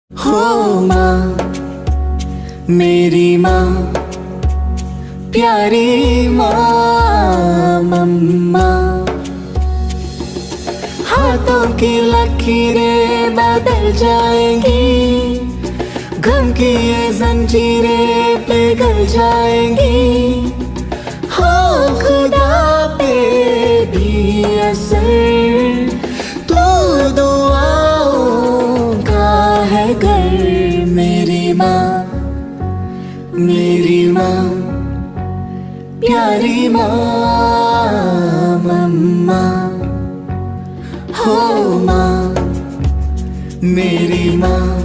हो माँ, मेरी माँ, प्यारी माँ, मम्मा। हाथों की लकीरें बदल जाएंगी, गम की ये जंजीरें पिघल जाएंगी। हो खुदा पे भी असर, तो दुआओं का है घर। मेरी माँ, मेरी माँ, प्यारी माँ, मम्मा। हो माँ, मेरी माँ,